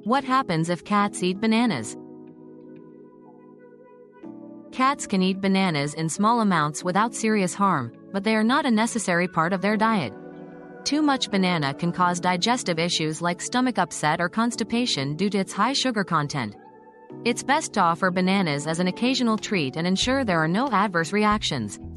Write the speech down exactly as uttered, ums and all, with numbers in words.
What happens if cats eat bananas? Cats can eat bananas in small amounts without serious harm, but they are not a necessary part of their diet. Too much banana can cause digestive issues like stomach upset or constipation due to its high sugar content. It's best to offer bananas as an occasional treat and ensure there are no adverse reactions.